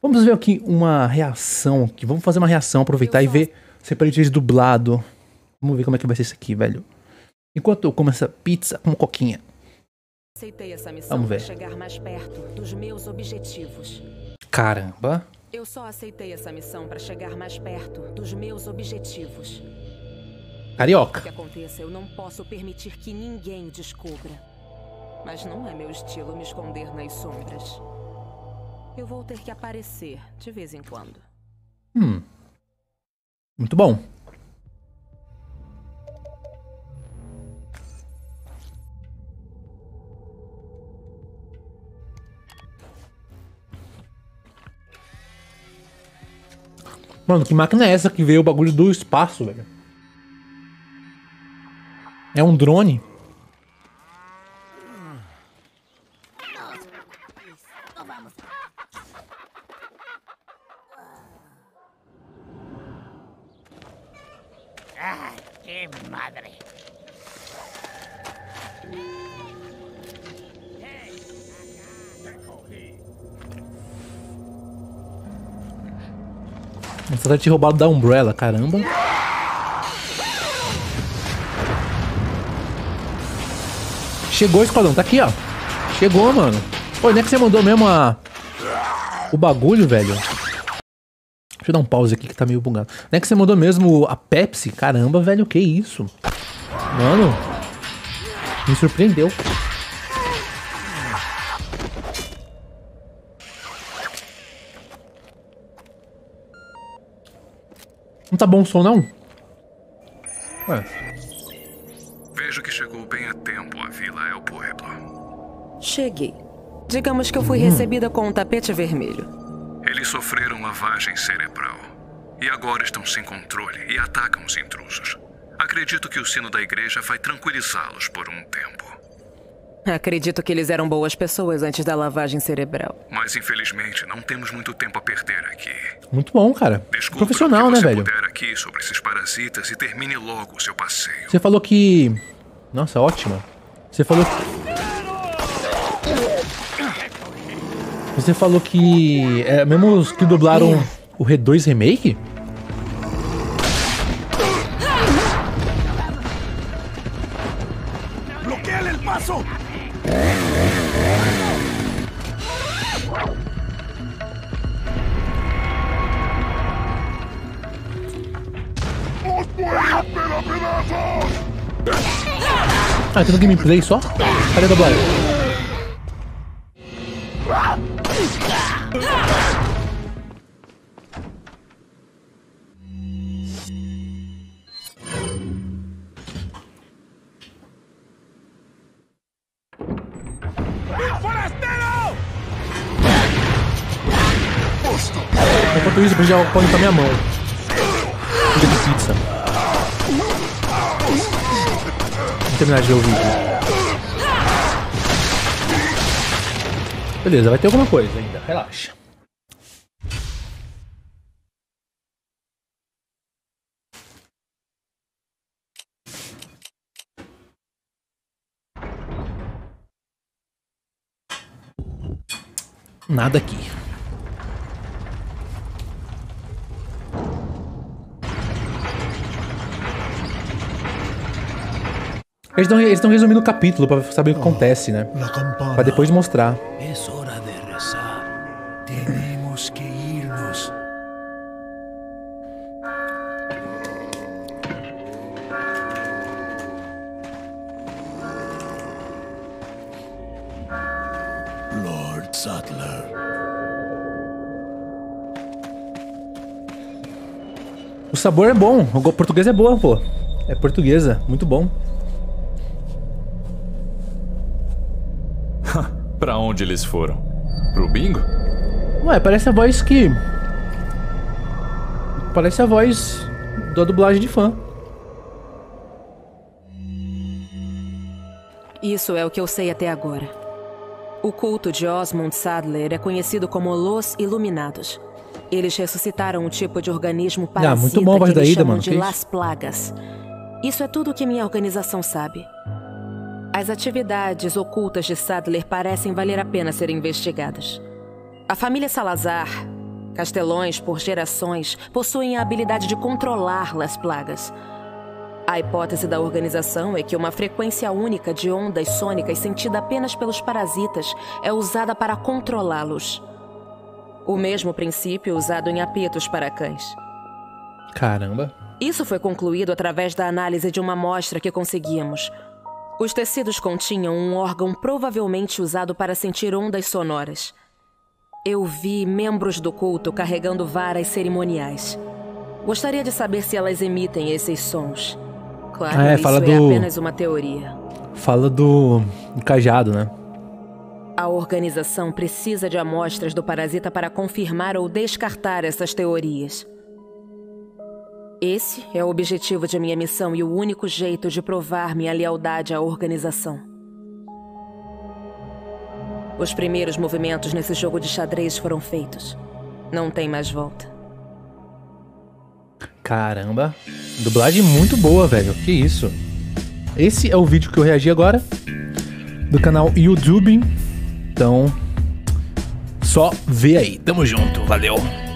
Vamos ver aqui uma reação aqui. Vamos fazer uma reação, aproveitar e ver se é pra gente dublado. Vamos ver como é que vai ser isso aqui, velho. Enquanto eu como essa pizza com coquinha. Aceitei essa missão Vamos ver. para chegar mais perto dos meus objetivos. Caramba. Eu só aceitei essa missão para chegar mais perto dos meus objetivos. O que Carioca. aconteça, eu não posso permitir que ninguém descubra. Mas não é meu estilo me esconder nas sombras. Eu vou ter que aparecer de vez em quando. Muito bom. Mano, que máquina é essa que veio o bagulho do espaço, velho? É um drone? ¡Ah, qué madre! Você tá te roubado da Umbrella, caramba. Chegou o esquadrão, tá aqui, ó. Chegou, mano. Pô, nem é que você mandou mesmo o bagulho, velho. Deixa eu dar um pause aqui que tá meio bugado. Não é que você mandou mesmo a Pepsi? Caramba, velho, que isso? Mano, me surpreendeu. Não tá bom o som, não? Ué. Vejo que chegou bem a tempo a Vila El Pueblo. Cheguei. Digamos que eu fui recebida com um tapete vermelho. Eles sofreram lavagem cerebral. E agora estão sem controle e atacam os intrusos. Acredito que o sino da igreja vai tranquilizá-los por um tempo. Acredito que eles eram boas pessoas antes da lavagem cerebral. Mas infelizmente não temos muito tempo a perder aqui. Muito bom, cara. Desculpe Profissional, o que né, você velho? puder aqui sobre esses parasitas e termine logo o seu passeio. Você falou que... Nossa, ótimo. Você falou que... Você falou que... É mesmo os que dublaram o R2 Remake? ¡Bloqueale el paso! Ah, tem no gameplay só? Cadê a dublagem? Enquanto isso, eu já põe pra minha mão. Pizza de pizza. Vamos terminar de ver o vídeo. Beleza, vai ter alguma coisa ainda. Relaxa. Nada aqui. Eles estão resumindo o capítulo pra saber o que acontece, né? Pra depois mostrar. Es hora de rezar. Tenemos que irnos. Lord Sattler. O sabor é bom. O português é boa, pô. É portuguesa. Muito bom. Pra onde eles foram? Pro bingo? Ué, parece a voz que... Parece a voz da dublagem de fã. Isso é o que eu sei até agora. O culto de Osmond Saddler é conhecido como Los Iluminados. Eles ressuscitaram um tipo de organismo parasita muito bom a voz que da eles Ida, chamam mano. de Que Las isso? Plagas. Isso é tudo o que minha organização sabe. As atividades ocultas de Saddler parecem valer a pena serem investigadas. A família Salazar Castelões, por gerações, possuem a habilidade de controlar as plagas. A hipótese da organização é que uma frequência única de ondas sônicas sentida apenas pelos parasitas é usada para controlá-los. O mesmo princípio usado em apitos para cães. Caramba. Isso foi concluído através da análise de uma amostra que conseguimos. Os tecidos continham um órgão provavelmente usado para sentir ondas sonoras. Eu vi membros do culto carregando varas cerimoniais. Gostaria de saber se elas emitem esses sons. Claro, isso é apenas uma teoria. Fala do cajado, né? A organização precisa de amostras do parasita para confirmar ou descartar essas teorias. Esse é o objetivo de minha missão e o único jeito de provar minha lealdade à organização. Os primeiros movimentos nesse jogo de xadrez foram feitos. Não tem mais volta. Caramba. Dublagem muito boa, velho. Que isso. Esse é o vídeo que eu reagi agora. Do canal YouTube. Então, só vê aí. Tamo junto. Valeu.